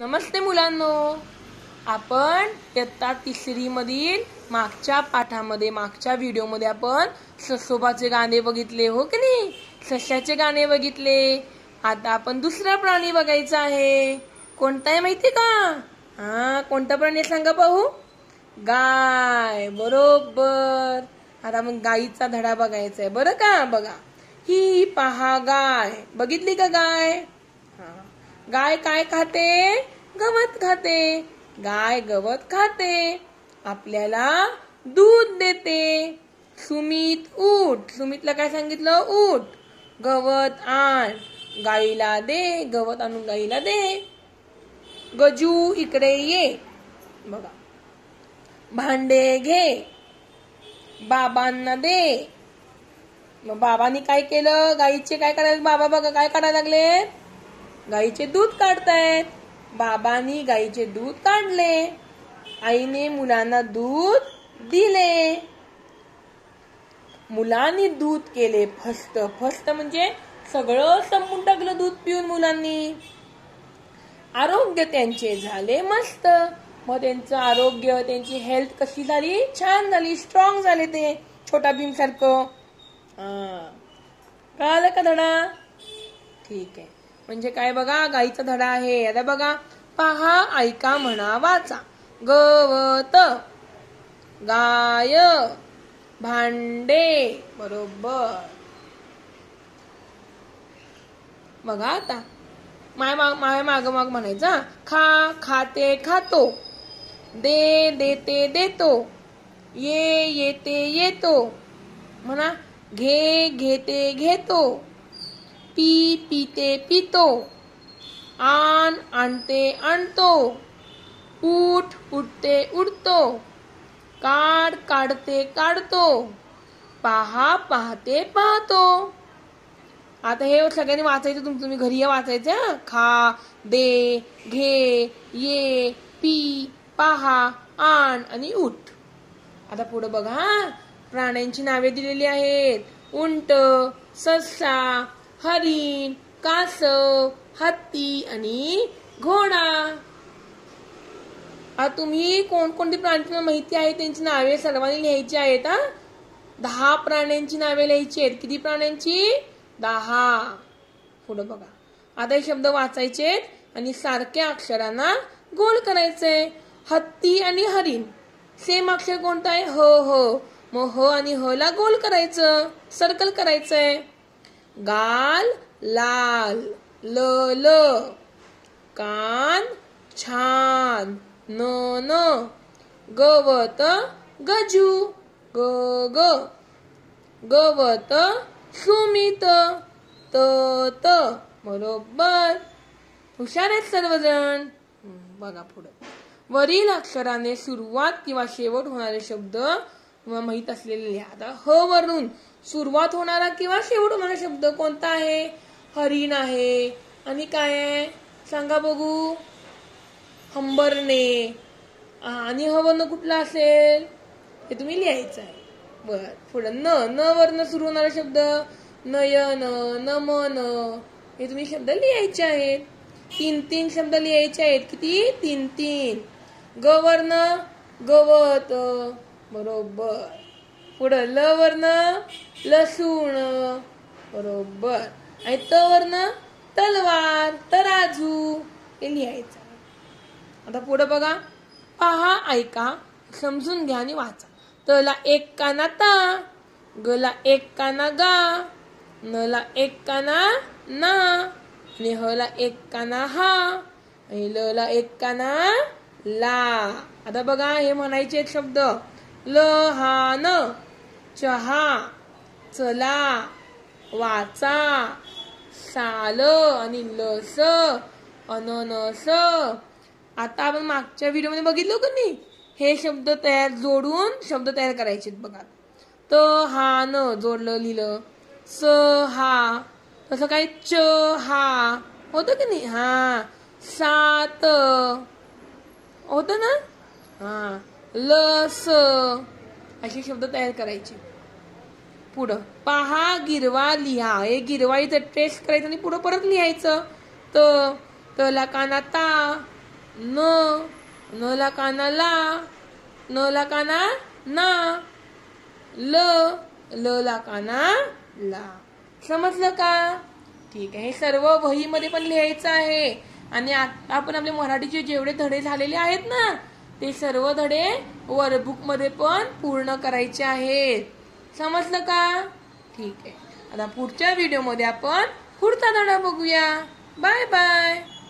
नमस्ते मुलांनो, आपण इयत्ता तिसरी मधील मागच्या पाठामध्ये मागच्या व्हिडिओमध्ये आपण ससोबाचे गाणे बघितले हो की नाही. सश्याचे गाणे बघितले. आता आपण दुसरा प्राणी बघायचा आहे. कोणता आहे माहिती का? कोणता प्राणी सांगा पाहू. गाय. बरोबर. आता मग गायीचा धडा बघायचा आहे बरं का. बघा, ही पहा गाय. बघितली का गाय? गाय काय खाते? गवत खाते. गाय गवत खाते, आपल्याला दूध देते. सुमित उठ. सुमितला काय सांगितलं? उठ, गवत आण, गाईला दे. गवत आणून गाईला दे. गजू इकडे ये. बघा, भांडे घे, बाबांना दे. मग बाबांनी काय केलं? गाईचे काय करायला? बाबा बघा काय करायला लागले? गाईचे दूध काढतायत. बाबांनी गाईचे दूध काढले. आईने मुलांना दूध दिले. मुलांनी दूध केले फस्त. फस्त म्हणजे सगळं संपून टाकलं दूध पिऊन मुलांनी. आरोग्य त्यांचे झाले मस्त. मग त्यांचं आरोग्य, त्यांची हेल्थ कशी झाली? छान झाली, स्ट्रॉंग झाले ते छोटा भीम सारखं. कळालं का धडा? ठीक आहे. म्हणजे काय बघा, गाईचा धडा आहे. आता बघा, पहा, ऐका, म्हणा, वाचा. गवत, गाय, भांडे. बरोबर. बघा आता माय माग म्हणायचा. खा, खाते, खातो. दे, देते, देतो. ये, येते, येतो. म्हणा, घे, घेते, घेतो. पी, पिते, पितो. आण, आणते, आणतो. उठ, उठते, उठतो. काढ, काढते, काढतो. पहा, पाहते, पाहतो. आता हे सगळ्यांनी वाचायचं. तुम्ही घरी वाचायचं. खा, दे, घे, ये, पी, पहा, आण आणि उठ. आता पुढे बघा, प्राण्यांची नावे दिलेली आहेत. उंट, ससा, हरिण, कासव, हत्ती आणि घोडा. आता तुम्ही कोणकोणती प्राणी माहिती आहे त्यांची नावे सर्वांनी लिहायची आहेत. 10 प्राण्यांची नावे लिहायची आहेत. किती प्राण्यांची? 10. पुढे बघा, आता हे शब्द वाचायचे आणि सारख्या अक्षरांना गोल करायचे. हत्ती आणि हरिण सेम अक्षर कोणतं आहे? ह. ह. मग ह आणि ह ला गोल करायचं, सर्कल करायचंय. गाल लाल, ल ल. कान छान, न न. गवत गजू, ग ग. गवत सुमित, त त. बरोबर. हुशार आहेत सर्वजण. बघा पुढे, वरील अक्षराने सुरुवात किंवा शेवट होणारे शब्द माहित असलेले लिहा. आता ह वरून सुरुवात होणारा किंवा शेवट होणारा शब्द कोणता आहे? हरिण आहे. आणि काय आहे सांगा बघू? हंबरणे. आणि ह वर्ण कुठला असेल हे तुम्ही लिहायचं आहे. बर. पुढे न वर्ण सुरू होणारा शब्द नयन, नमन. हे तुम्ही शब्द लिहायचे आहेत. 3 शब्द लिहायचे आहेत. किती? 3. ग वर्ण गवत. बरोबर. पुढं ल वर्ण लसूण. बरोबर. आणि त वर्ण तलवार, तराजू. हे लिहायचं. आता पुढे बघा, पहा, ऐका, समजून घ्या आणि वाचा. तला एक काना ता, गला एक काना गा, नला एक काना ना, आणि हला एक काना हा, आणि लला एक काना ला. आता बघा, हे म्हणायचे शब्द. लहान, चहा, चला, वाचा, साल आणि लस, अननस. आता आपण मागच्या व्हिडिओमध्ये बघितलं का नाही? हे शब्द जोडून शब्द तयार करायचे. बघा, त हा न जोडलं, लिहिलं. स हा, तसं काय च हा होतं की नाही? सात होत ना? लस. असे शब्द तयार करायचे. पुढं पहा, गिरवा, लिहा. हे गिरवा इथं ट्रेस करायचं आणि पुढं परत लिहायचं. तला काना ता, न, न ला काना ला, न ला काना ना, ल, ल ला काना ला. समजलं का? ठीक आहे. हे सर्व वहीमध्ये पण लिहायचं आहे. आणि आता आपण आपले मराठीचे जेवढे धडे झालेले आहेत ना, ते सर्व धडे वर्कबुक मध्ये पण पूर्ण करायचे आहेत. समजलं का? ठीक आहे. आता पुढच्या व्हिडिओमध्ये आपण पुढचा धडा बघूया. Bye bye.